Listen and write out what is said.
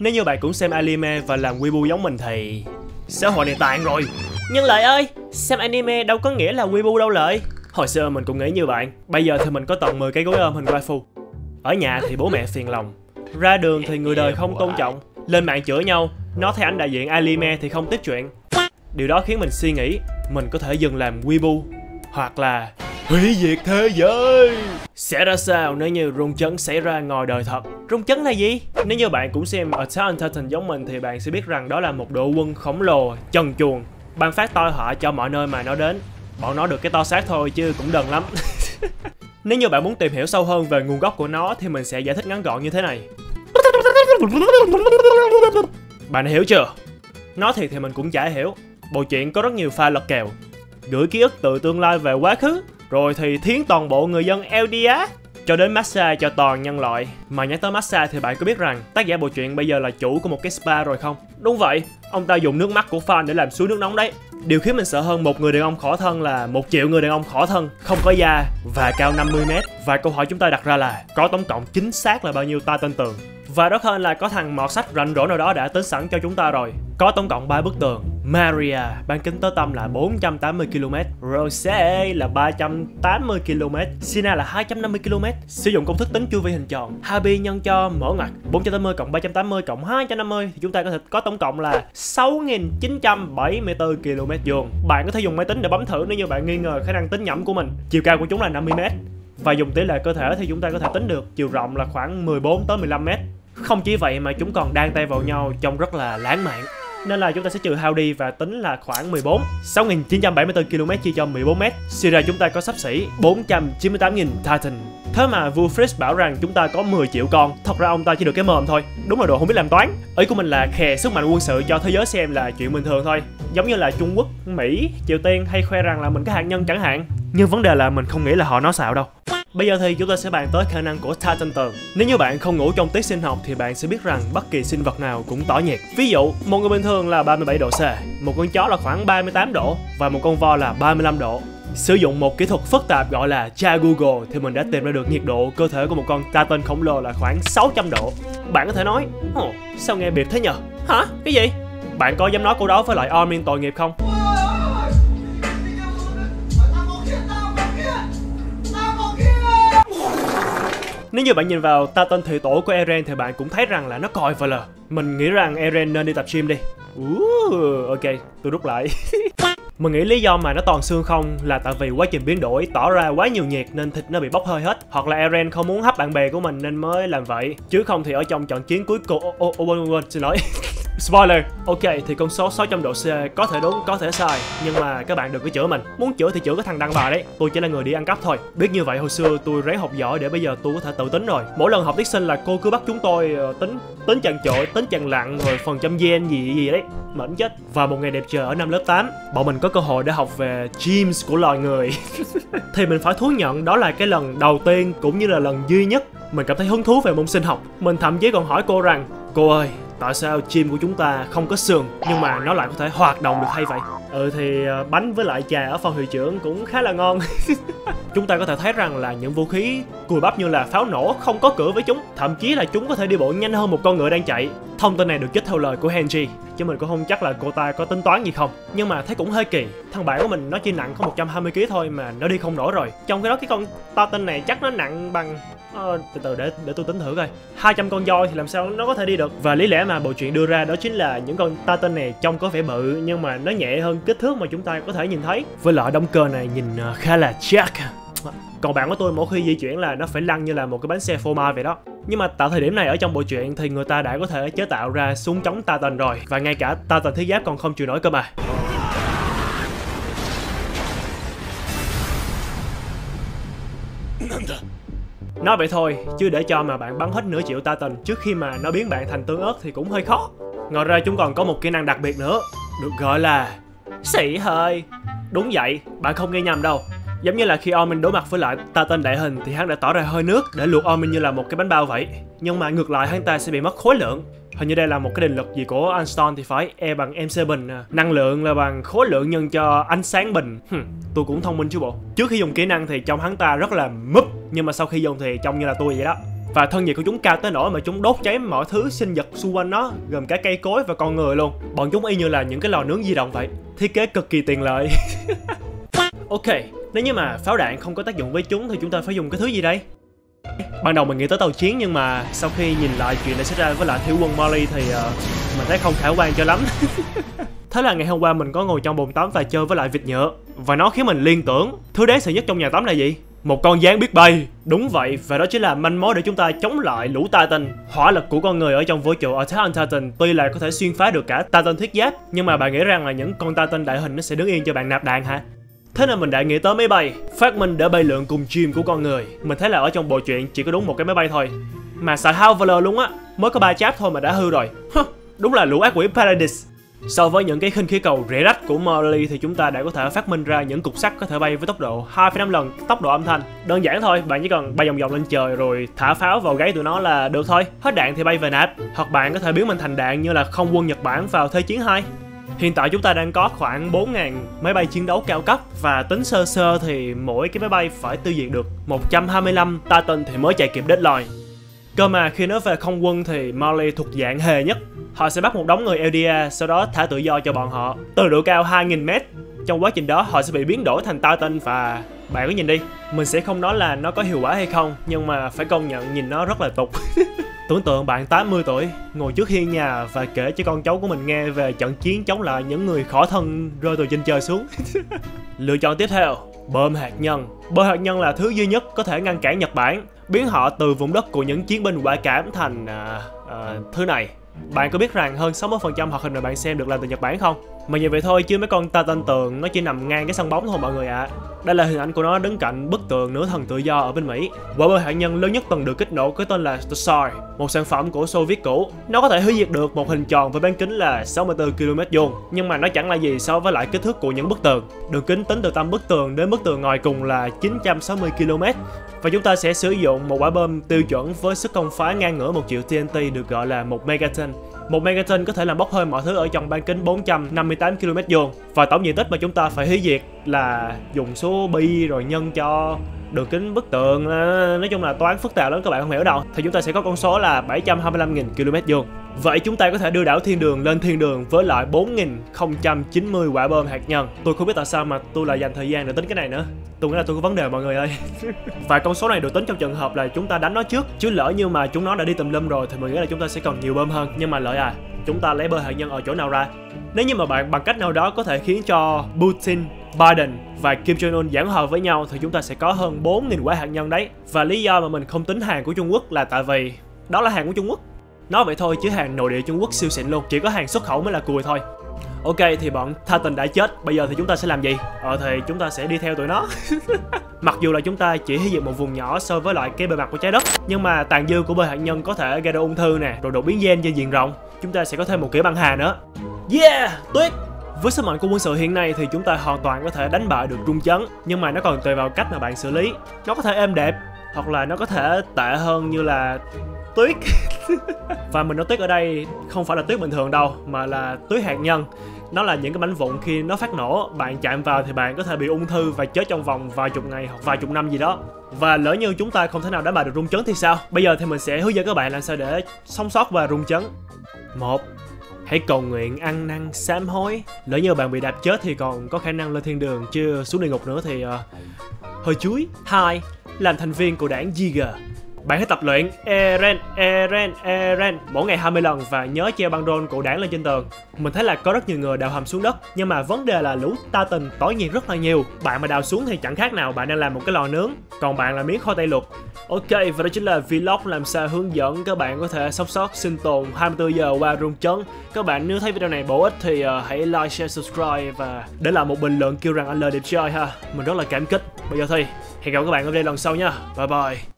Nếu như bạn cũng xem anime và làm weeaboo giống mình thì xã hội này tàn rồi. Nhưng Lợi ơi, xem anime đâu có nghĩa là weeaboo đâu Lợi. Hồi xưa mình cũng nghĩ như bạn. Bây giờ thì mình có tận 10 cái gối ôm hình waifu. Ở nhà thì bố mẹ phiền lòng, ra đường thì người đời không tôn trọng, lên mạng chửi nhau, nó thấy anh đại diện anime thì không tiếp chuyện. Điều đó khiến mình suy nghĩ mình có thể dừng làm weeaboo hoặc là hủy diệt thế giới. Sẽ ra sao nếu như rung chấn xảy ra ngoài đời thật? Rung chấn là gì? Nếu như bạn cũng xem Attack on Titan giống mình thì bạn sẽ biết rằng đó là một đội quân khổng lồ, trần truồng, ban phát tai họa cho mọi nơi mà nó đến. Bọn nó được cái to xác thôi chứ cũng đần lắm. Nếu như bạn muốn tìm hiểu sâu hơn về nguồn gốc của nó thì mình sẽ giải thích ngắn gọn như thế này. Bạn hiểu chưa? Nói thiệt thì mình cũng chả hiểu. Bộ truyện có rất nhiều pha lật kèo, gửi ký ức từ tương lai về quá khứ, rồi thì thiến toàn bộ người dân Eldia cho đến massage cho toàn nhân loại. Mà nhắc tới massage thì bạn có biết rằng tác giả bộ truyện bây giờ là chủ của một cái spa rồi không? Đúng vậy, ông ta dùng nước mắt của fan để làm suối nước nóng đấy. Điều khiến mình sợ hơn một người đàn ông khỏa thân là 1 triệu người đàn ông khỏa thân, không có da và cao 50 m. Và câu hỏi chúng ta đặt ra là có tổng cộng chính xác là bao nhiêu Titan tường? Và đó hơn là có thằng mọt sách rảnh rỗi nào đó đã tính sẵn cho chúng ta rồi. Có tổng cộng 3 bức tường. Maria bán kính tới tâm là 480 km, Rose là 380 km, Sina là 250 km. Sử dụng công thức tính chu vi hình tròn, Habi nhân cho mở ngoặc 480 cộng 380 cộng 250 thì chúng ta có thể có tổng cộng là 6.974 km vuông. Bạn có thể dùng máy tính để bấm thử nếu như bạn nghi ngờ khả năng tính nhẩm của mình. Chiều cao của chúng là 50 m. Và dùng tỷ lệ cơ thể thì chúng ta có thể tính được chiều rộng là khoảng 14 tới 15 m. Không chỉ vậy mà chúng còn đan tay vào nhau trông rất là lãng mạn. Nên là chúng ta sẽ trừ hao đi và tính là khoảng 14. 6.974 km chia cho 14 m. Suy ra chúng ta có xấp xỉ 498.000 Titan. Thế mà vua Fritz bảo rằng chúng ta có 10 triệu con. Thật ra ông ta chỉ được cái mồm thôi. Đúng là đồ không biết làm toán. Ý của mình là khè sức mạnh quân sự cho thế giới xem là chuyện bình thường thôi. Giống như là Trung Quốc, Mỹ, Triều Tiên hay khoe rằng là mình có hạt nhân chẳng hạn. Nhưng vấn đề là mình không nghĩ là họ nói xạo đâu. Bây giờ thì chúng ta sẽ bàn tới khả năng của Titan tường. Nếu như bạn không ngủ trong tiết sinh học thì bạn sẽ biết rằng bất kỳ sinh vật nào cũng tỏa nhiệt. Ví dụ, một người bình thường là 37 độ C, một con chó là khoảng 38 độ và một con voi là 35 độ. Sử dụng một kỹ thuật phức tạp gọi là tra Google thì mình đã tìm ra được nhiệt độ cơ thể của một con Titan khổng lồ là khoảng 600 độ. Bạn có thể nói, sao nghe biệt thế nhờ? Hả? Cái gì? Bạn có dám nói câu đó với lại Armin tội nghiệp không? Nếu như bạn nhìn vào Titan thủy tổ của Eren thì bạn cũng thấy rằng là nó còi và lờ. Mình nghĩ rằng Eren nên đi tập gym đi. Ok, tôi rút lại. Mình nghĩ lý do mà nó toàn xương không là tại vì quá trình biến đổi tỏ ra quá nhiều nhiệt nên thịt nó bị bốc hơi hết. Hoặc là Eren không muốn hấp bạn bè của mình nên mới làm vậy. Chứ không thì ở trong trận chiến cuối cùng... xin lỗi. Spoiler. Ok, thì con số 600 độ C có thể đúng, có thể sai. Nhưng mà các bạn đừng có chửi mình. Muốn chửi thì chửi cái thằng đăng bài đấy. Tôi chỉ là người đi ăn cắp thôi. Biết như vậy hồi xưa tôi ráng học giỏi để bây giờ tôi có thể tự tính rồi. Mỗi lần học tiết sinh là cô cứ bắt chúng tôi tính chằng chội, tính chằng lặng rồi phần trăm gen gì đấy. Mệt chết. Và một ngày đẹp trời ở năm lớp 8, bọn mình có cơ hội để học về genes của loài người. Thì mình phải thú nhận đó là cái lần đầu tiên cũng như là lần duy nhất mình cảm thấy hứng thú về môn sinh học. Mình thậm chí còn hỏi cô rằng: cô ơi, tại sao chim của chúng ta không có xương nhưng mà nó lại có thể hoạt động được hay vậy? Thì bánh với lại trà ở phòng hiệu trưởng cũng khá là ngon. Chúng ta có thể thấy rằng là những vũ khí cùi bắp như là pháo nổ không có cửa với chúng. Thậm chí là chúng có thể đi bộ nhanh hơn một con ngựa đang chạy. Thông tin này được trích theo lời của Henry, chứ mình cũng không chắc là cô ta có tính toán gì không. Nhưng mà thấy cũng hơi kỳ. Thằng bạn của mình nó chỉ nặng có 120 kg thôi mà nó đi không nổi rồi. Trong khi đó cái con Titan này chắc nó nặng bằng từ từ để tôi tính thử coi. 200 con voi thì làm sao nó có thể đi được. Và lý lẽ mà bộ truyện đưa ra đó chính là những con Titan này trông có vẻ bự nhưng mà nó nhẹ hơn kích thước mà chúng ta có thể nhìn thấy. Với lại động cơ này nhìn khá là chắc. Còn bạn của tôi mỗi khi di chuyển là nó phải lăn như là một cái bánh xe phô mai vậy đó. Nhưng mà tại thời điểm này ở trong bộ truyện thì người ta đã có thể chế tạo ra súng chống Titan rồi. Và ngay cả Titan thiết giáp còn không chịu nổi cơ mà. Nói vậy thôi, chứ để cho mà bạn bắn hết nửa triệu Titan trước khi mà nó biến bạn thành tương ớt thì cũng hơi khó. Ngoài ra chúng còn có một kỹ năng đặc biệt nữa, được gọi là xị hơi. Đúng vậy, bạn không nghe nhầm đâu. Giống như là khi Armin đối mặt với lại Titan đại hình thì hắn đã tỏ ra hơi nước để luộc Armin như là một cái bánh bao vậy. Nhưng mà ngược lại hắn ta sẽ bị mất khối lượng. Hình như đây là một cái định luật gì của Einstein thì phải, E bằng mc bình. Năng lượng là bằng khối lượng nhân cho ánh sáng bình. Tôi cũng thông minh chứ bộ. Trước khi dùng kỹ năng thì trông hắn ta rất là múp, nhưng mà sau khi dùng thì trông như là tôi vậy đó. Và thân nhiệt của chúng cao tới nỗi mà chúng đốt cháy mọi thứ sinh vật xung quanh nó, gồm cả cây cối và con người luôn. Bọn chúng y như là những cái lò nướng di động vậy. Thiết kế cực kỳ tiện lợi. Ok, nếu như mà pháo đạn không có tác dụng với chúng thì chúng ta phải dùng cái thứ gì đây? Ban đầu mình nghĩ tới tàu chiến, nhưng mà sau khi nhìn lại chuyện đã xảy ra với lại thiếu quân Marley thì mình thấy không khả quan cho lắm. Thế là ngày hôm qua mình có ngồi trong bồn tắm và chơi với lại vịt nhựa, và nó khiến mình liên tưởng thứ đáng sợ nhất trong nhà tắm là gì? Một con gián biết bay. Đúng vậy, và đó chính là manh mối để chúng ta chống lại lũ Titan. Hỏa lực của con người ở trong vũ trụ Attack on Titan tuy là có thể xuyên phá được cả Titan thiết giáp, nhưng mà bạn nghĩ rằng là những con Titan đại hình nó sẽ đứng yên cho bạn nạp đạn hả? Thế nên mình đã nghĩ tới máy bay, phát minh để bay lượn cùng chim của con người. Mình thấy là ở trong bộ truyện chỉ có đúng một cái máy bay thôi, mà xài Howler luôn á, mới có 3 cháp thôi mà đã hư rồi. Đúng là lũ ác quỷ Paradise. So với những cái khinh khí cầu rẻ rách của Marley thì chúng ta đã có thể phát minh ra những cục sắt có thể bay với tốc độ 2,5 lần tốc độ âm thanh. Đơn giản thôi, bạn chỉ cần bay vòng vòng lên trời rồi thả pháo vào gáy tụi nó là được thôi. Hết đạn thì bay về nạp, hoặc bạn có thể biến mình thành đạn như là không quân Nhật Bản vào Thế chiến 2. Hiện tại chúng ta đang có khoảng 4.000 máy bay chiến đấu cao cấp, và tính sơ sơ thì mỗi cái máy bay phải tiêu diệt được 125 Titan thì mới chạy kịp deadline. Cơ mà khi nói về không quân thì Marley thuộc dạng hề nhất. Họ sẽ bắt một đống người LDA, sau đó thả tự do cho bọn họ từ độ cao 2.000m. Trong quá trình đó họ sẽ bị biến đổi thành Titan, và bạn có nhìn đi, mình sẽ không nói là nó có hiệu quả hay không, nhưng mà phải công nhận nhìn nó rất là tục. Tưởng tượng bạn 80 tuổi ngồi trước hiên nhà và kể cho con cháu của mình nghe về trận chiến chống lại những người khỏ thân rơi từ trên trời xuống. Lựa chọn tiếp theo, bom hạt nhân. Bom hạt nhân là thứ duy nhất có thể ngăn cản Nhật Bản, biến họ từ vùng đất của những chiến binh quả cảm thành thứ này. Bạn có biết rằng hơn 60% hoạt hình mà bạn xem được làm từ Nhật Bản không? Mà như vậy thôi chứ mấy con Titan tường nó chỉ nằm ngang cái sân bóng thôi mọi người ạ. Đây là hình ảnh của nó đứng cạnh bức tường nữ thần tự do ở bên Mỹ. Quả bom hạt nhân lớn nhất từng được kích nổ có tên là Tsar, một sản phẩm của Xô Viết cũ. Nó có thể hủy diệt được một hình tròn với bán kính là 64 km vuông, nhưng mà nó chẳng là gì so với lại kích thước của những bức tường. Đường kính tính từ tâm bức tường đến bức tường ngoài cùng là 960 km. Và chúng ta sẽ sử dụng một quả bom tiêu chuẩn với sức công phá ngang ngửa 1 triệu TNT được gọi là 1 megaton. 1 megaton có thể làm bốc hơi mọi thứ ở trong bán kính 458 km vuông. Và tổng diện tích mà chúng ta phải hủy diệt là dùng số pi rồi nhân cho đường kính bức tường, nói chung là toán phức tạp lắm các bạn không hiểu đâu. Thì chúng ta sẽ có con số là 725.000 km vuông. Vậy chúng ta có thể đưa đảo thiên đường lên thiên đường với lại 4090 quả bom hạt nhân. Tôi không biết tại sao mà tôi lại dành thời gian để tính cái này nữa. Tôi nghĩ là tôi có vấn đề mọi người ơi. Và con số này được tính trong trường hợp là chúng ta đánh nó trước, chứ lỡ như mà chúng nó đã đi tùm lum rồi thì mình nghĩ là chúng ta sẽ còn nhiều bom hơn. Nhưng mà lợi à, chúng ta lấy bom hạt nhân ở chỗ nào ra? Nếu như mà bạn bằng cách nào đó có thể khiến cho Putin, Biden và Kim Jong Un giảng hòa với nhau thì chúng ta sẽ có hơn 4.000 quả hạt nhân đấy. Và lý do mà mình không tính hàng của Trung Quốc là tại vì đó là hàng của Trung Quốc. Nói vậy thôi chứ hàng nội địa Trung Quốc siêu xịn luôn, chỉ có hàng xuất khẩu mới là cùi thôi. Ok, thì bọn Titan đã chết, bây giờ thì chúng ta sẽ làm gì? Thì chúng ta sẽ đi theo tụi nó. Mặc dù là chúng ta chỉ hủy diệt một vùng nhỏ so với lại cái bề mặt của trái đất, nhưng mà tàn dư của bom hạt nhân có thể gây ra ung thư nè, rồi đột biến gen trên diện rộng. Chúng ta sẽ có thêm một kiểu băng hà nữa. Yeah, tuyệt! Với sức mạnh của quân sự hiện nay thì chúng ta hoàn toàn có thể đánh bại được rung chấn, nhưng mà nó còn tùy vào cách mà bạn xử lý. Nó có thể êm đẹp, hoặc là nó có thể tệ hơn như là tuyết. Và mình nói tuyết ở đây không phải là tuyết bình thường đâu, mà là tuyết hạt nhân. Nó là những cái mảnh vụn khi nó phát nổ, bạn chạm vào thì bạn có thể bị ung thư và chết trong vòng vài chục ngày hoặc vài chục năm gì đó. Và lỡ như chúng ta không thể nào đánh bại được rung chấn thì sao? Bây giờ thì mình sẽ hướng dẫn các bạn làm sao để sống sót và rung chấn. 1. Hãy cầu nguyện ăn năn sám hối. Lỡ như bạn bị đạp chết thì còn có khả năng lên thiên đường, chứ xuống địa ngục nữa thì hơi chuối. 2. Làm thành viên của đảng Giga. Bạn hãy tập luyện Eren mỗi ngày 20 lần và nhớ treo băng rôn của đảng lên trên tường. Mình thấy là có rất nhiều người đào hầm xuống đất, nhưng mà vấn đề là lũ Titan tối nhiên rất là nhiều. Bạn mà đào xuống thì chẳng khác nào bạn đang làm một cái lò nướng, còn bạn là miếng khoai tây luộc. Ok, và đó chính là vlog làm sao hướng dẫn các bạn có thể sống sót sinh tồn 24 giờ qua rung chấn. Các bạn nếu thấy video này bổ ích thì hãy like, share, subscribe và để lại một bình luận kêu rằng anh L đẹp trai ha. Mình rất là cảm kích. Bây giờ thì hẹn gặp các bạn ở video lần sau nha. Bye bye.